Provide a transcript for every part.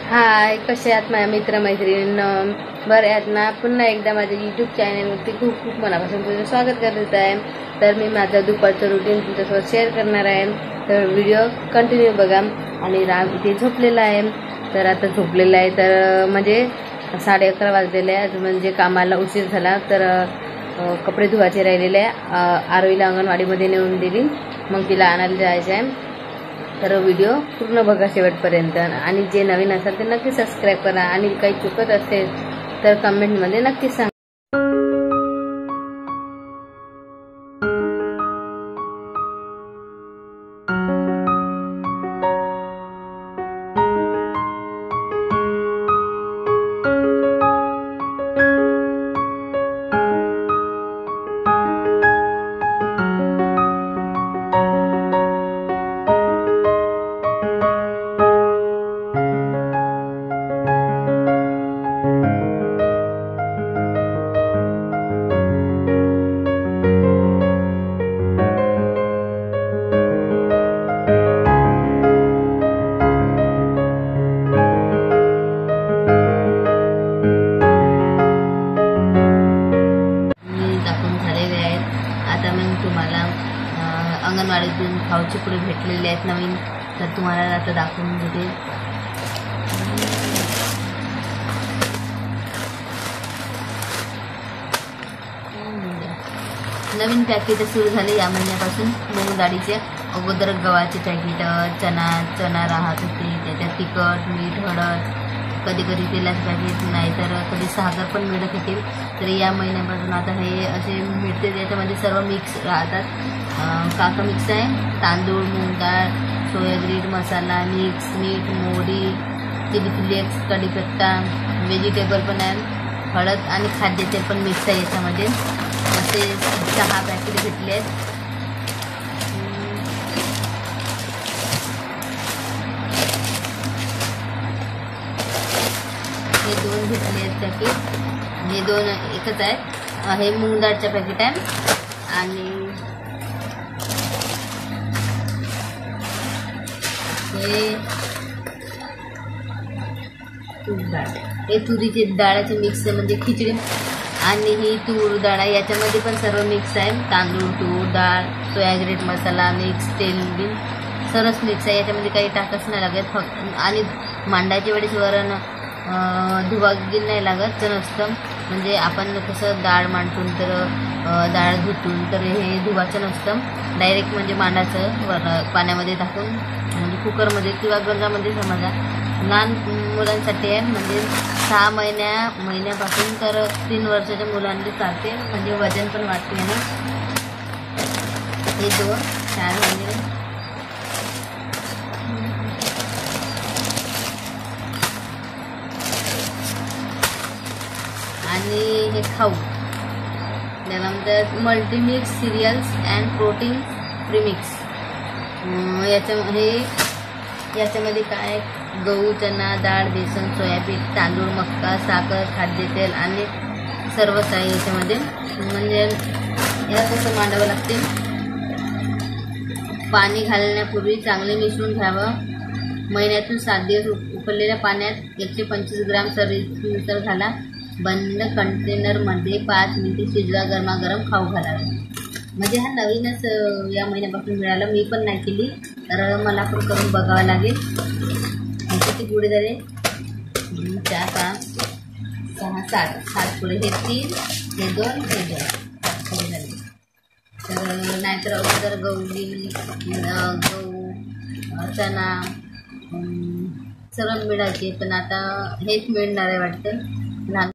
हाय, कसे आहात माझ्या मित्रमैत्रिणींनो? बरं आहेत ना? पुन्हा एकदा माझ्या यूट्यूब चॅनलवरती खूप खूप मनापासून तुझं स्वागत करत आहे. तर मी माझं दुपारचं रुटीन तुमच्यासोबत शेअर करणार आहे. तर व्हिडिओ कंटिन्यू बघा. आणि राम इथे झोपलेला आहे. तर आता झोपलेला आहे तर म्हणजे 11:30 वाजलेले आहेत. म्हणजे कामाला उशीर झाला तर कपडे धुवायचे राहिलेले आहे. आरोहीला अंगणवाडीमध्ये नेऊन दिली, मग तिला आणायला जायचं आहे. तर व्हिडिओ पूर्ण बघा शेवटपर्यंत. आणि जे नवीन असाल ते नक्की सबस्क्राईब करा. आणि काही चुकत असेल तर कमेंटमध्ये नक्की सांगा. आता मग तुम्हाला अंगणवाडीतून खाऊचे पुढे भेटलेले आहेत नवीन, तर तुम्हाला आता दाखवून देते. नवीन पॅकेट सुरू झाले या महिन्यापासून. मूग डाळीचे अगोदर गव्हाचे पॅकेट, चणा राहत होते, त्याच्यात तिखट, मीठ, हळद, कधी कधी तेलाचं पॅकेट, नाहीतर कधी साखर पण मिळत होते. तर या महिन्यापासून आता हे असे मिळते. त्याच्यामध्ये सर्व मिक्स राहतात. काका मिक्स आहे, तांदूळ, मूग डाळ, सोयाग्रीन मसाला मिक्स, मीठ, मोहरी, चिली फ्लेक्स, कढीपत्ता, व्हेजिटेबल पण आहे, हळद आणि खाद्यतेल पण मिक्स आहे याच्यामध्ये. असे 6 पॅकेट घेतले आहेत. हे 2 घेतले आहेत पॅकेट. हे 2 एकच आहेत. हे मूग डाळचं पॅकेट आहे आणि हे तूर डाळ. हे तुरीचे डाळाचे मिक्स आहे, म्हणजे खिचडी. आणि ही तूर डाळ आहे, याच्यामध्ये पण सर्व मिक्स आहे. तांदूळ, तूर डाळ, सोयाग्रीन मसाला मिक्स, तेल बिन सर्वच मिक्स आहे. याच्यामध्ये काही टाकच नाही लागत. फक्त आणि मांडायच्या वेळेस वरण धुवागी नाही लागत नसतं. म्हणजे आपण कसं डाळ मांडून तर डाळ धुतून तर हे धुवाचं नसतं. डायरेक्ट म्हणजे मांडायचं पाण्यामध्ये टाकून, म्हणजे कुकरमध्ये किंवा गंजामध्ये समजा. लहान मुलांसाठी आहे, म्हणजे 6 महिन्यापासून तर 3 वर्षाच्या मुलांना चालते. म्हणजे वजन पण वाढते ना. हे 2 4 महिने. आणि हे खाऊ त्याला म्हणतात multimix cereals and protein premix. याच्यामध्ये काय, गहू, चणा डाळ, बेसन, सोयाबीन, तांदूळ, मक्का, साखर, खाद्यतेल आणि सर्वच आहे याच्यामध्ये. म्हणजे याला कसं मांडावं लागते, पाणी घालण्यापूर्वी चांगले मिसळून घ्यावं. महिन्यातून 7 दिवस उकळलेल्या पाण्यात 125 ग्राम चवीनुसार घाला. बंद कंटेनरमध्ये 5 मिनिटे शिजवा. गरमागरम खाऊ घालावे. म्हणजे हा नवीनच या महिन्यापासून मिळाला. मी पण नाही केली, तर मला पण करून बघावं लागेल. किती पुढे झाले, 4 5 6 7 पुढे. हे 3, हे 2, हे 2 पुढे झाले. तर नाहीतर अगोदर गहू, चणा सर्व मिळायचे, पण आता हेच मिळणार आहे वाटतं. लहान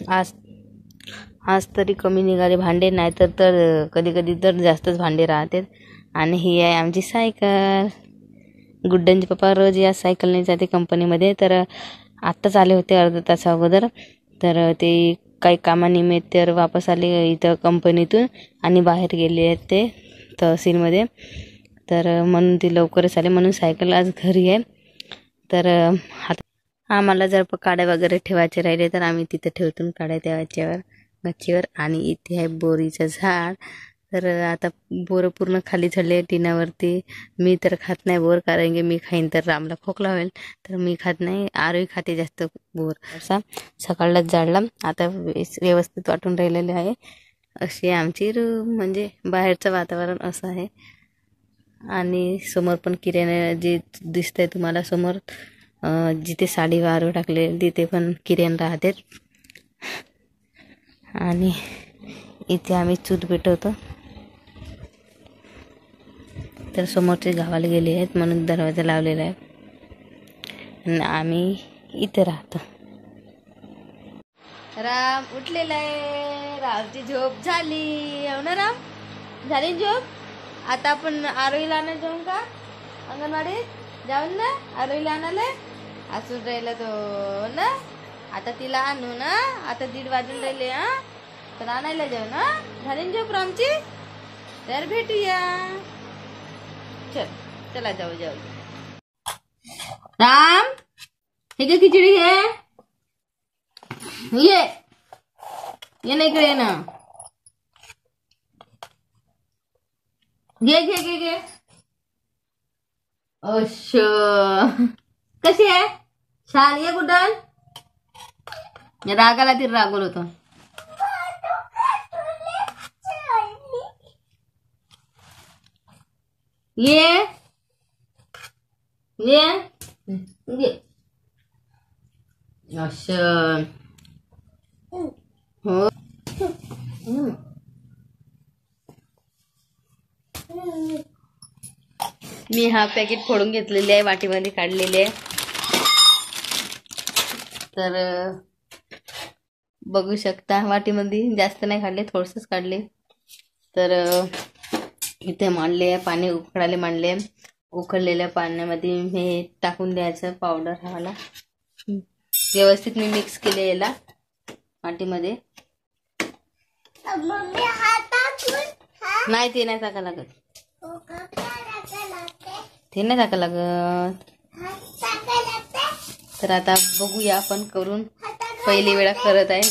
आज आज तरी कमी निघाले भांडे, नाहीतर तर कधी कधी तर जास्तच भांडे राहतात. आणि ही आहे आमची सायकल. गुड्डनचे पप्पा रोज या सायकलने जाते कंपनीमध्ये. तर आत्ताच आले होते अर्धा तास अगोदर. तर ते काही कामानिमित्त वापस आले इथं कंपनीतून आणि बाहेर गेले आहेत ते तहसीलमध्ये. तर म्हणून ते लवकरच आले, म्हणून सायकल आज घरी आहे. तर आम्हाला जर काड्या वगैरे ठेवायचे राहिले तर आम्ही तिथे ठेवतो काड्या त्याच्यावर गच्चीवर. आणि इथे आहे बोरीचं झाड. तर आता बोरं पूर्ण खाली झाले टिनावरती. मी तर खात नाही बोर, कारण की मी खाईन तर रामला खोकला होईल, तर मी खात नाही. आरोही खाते जास्त बोर. असा सकाळलाच जाळला, आता व्यवस्थित वाटून राहिलेले आहे. अशी आमची म्हणजे बाहेरचं वातावरण असं आहे. आणि समोर पण किराणा जे दिसतंय तुम्हाला समोर, जिथे साडी वारू टाकले तिथे पण किरण राहते. आणि इथे आम्ही चूल पेटवतो. तर समोरचे गावाला गेले आहेत म्हणून दरवाजा लावलेला आहे. आणि आम्ही इथे राहतो. राम उठलेला आहे. रामची झोप झाली. हो ना राम, झाली झोप. आता आपण आरोहीला आणायला जाऊन का अंगणवाडीत जाऊन ना, आरोहीला आणायला असून राहिला तो ना. आता तिला आणू ना, आता 1:30 वाजून राहिले. तर आणायला जाऊ ना. झाली झोप रामची. तर भेटूया. चला जाऊ. राम हे काय खिचडी आहे. ये ना इकडे, ये ना. घे. कशी आहे. छान. ये गुड्डन. रागाला ती रागवल होतं. ये असं हो. मी हा पॅकेट फोडून घेतलेले आहे, वाटीमध्ये काढलेले आहे. तर बघू शकता वाटीमध्ये जास्त नाही काढले, थोडसंच काढले. तर इथे मांडले, पाणी उकळायला मांडले. उकळलेल्या पाण्यामध्ये हे टाकून द्यायचं पावडर हवाला. व्यवस्थित मी मिक्स केले याला वाटीमध्ये. नाही ते नाही टाका लागत, ते नाही टाका लागत. तर आता बघूया आपण करून. पहिली वेळा करत आहे.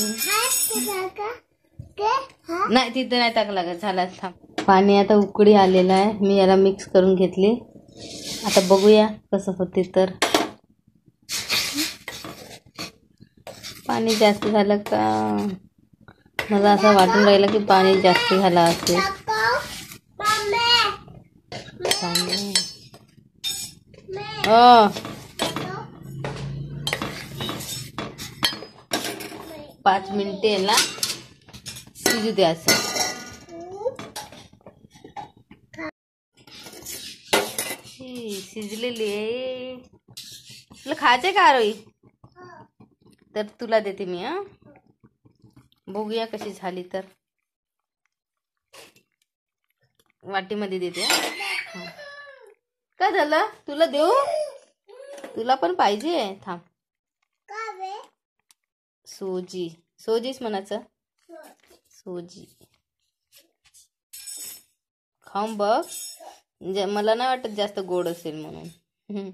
नाही तिथे नाही टाका लागत. झाला थांब. पाणी आता उकळी आलेलं आहे. मी याला मिक्स करून घेतले. आता बघूया कसं होते. तर पाणी जास्त झालं का, मला असं वाटून राहिलं की पाणी जास्त झालं असेल. 5 मिनिटे याला शिजू द्यायचं. शिजलेली आहे. तुला खायचंय का आरोही. तर तुला देते मी. बघूया कशी झाली. तर वाटीमध्ये देते. काय झालं, तुला देऊ. तुला पण पाहिजे. थांब. सोजीच म्हणायचं. सोजी खाऊन बघ. मला नाही वाटत जास्त गोड असेल म्हणून.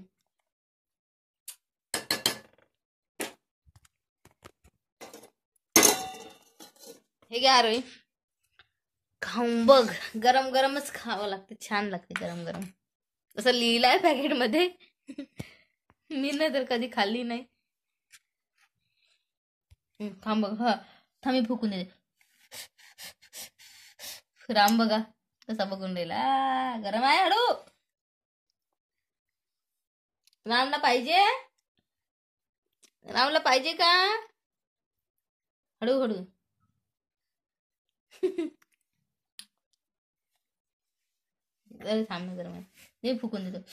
हे घ्या आरोही, खाऊन बघ. गरम गरमच खावं लागते, छान लागते गरम गरम. असं लिहिलंय पॅकेट मध्ये. मी नाही तर कधी खाल्ली नाही. थांब बघ. थांब मी फुकून देते. राम बघा कसा बघून राहिला. गरम आहे. हळू. रामला पाहिजे. रामला पाहिजे का. हळू. अरे थांब ना गरम आहे. मी फुकून देतो.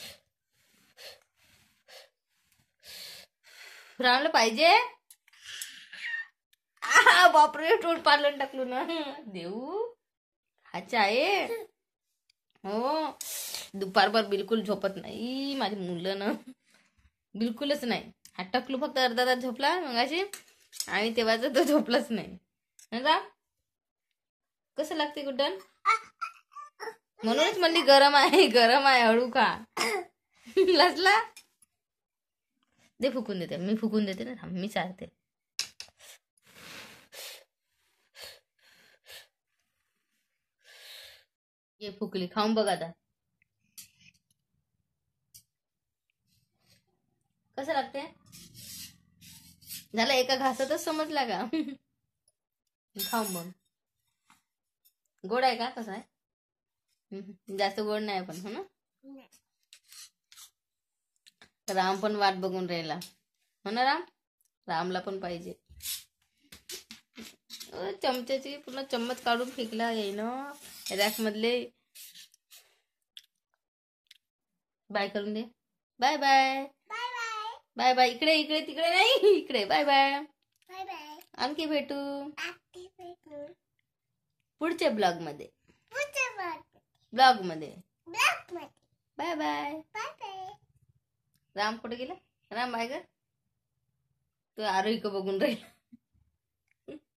रामला पाहिजे. बापरे तोंड पाडलं टाकलो ना देऊ अच्छा आहे हो. दुपारभर बिलकुल झोपत नाही माझी मुलं ना बिलकुलच नाही. हा टकलू फक्त अर्धा तास झोपला मगाशी आणि तेव्हाच तो झोपलाच नाही ना. कसं लागते गुड्डन म्हणूनच म्हणली गरम आहे हळू खा. लसला दे फुकून देते मी फुकून देते ना मी चालते. ये फुकली खाऊन बघ आता कसं लागते. झालं एका घासातच समजला का. खाऊन बघ गोड आहे का कसं आहे. जास्त गोड नाही पण हो ना. राम पण वाट बघून राहिला हो ना. रामला पण पाहिजे. चमच्याची पूर्ण चम्मच काढून फेकला येईन रॅक मधले. बाय करून दे. Bye bye bye bye. इकडे इकडे तिकडे नाही इकडे. Bye bye. आणखी भेटू पुढच्या ब्लॉग मध्ये. Bye bye. राम कुठे गेला. राम बाय कर तू आरोही बघून राहील.